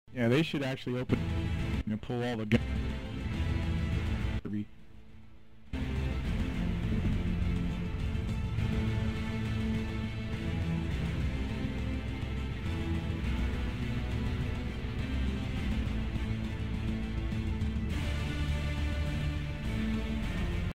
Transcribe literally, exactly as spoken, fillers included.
Yeah, they should actually open and pull all the guns.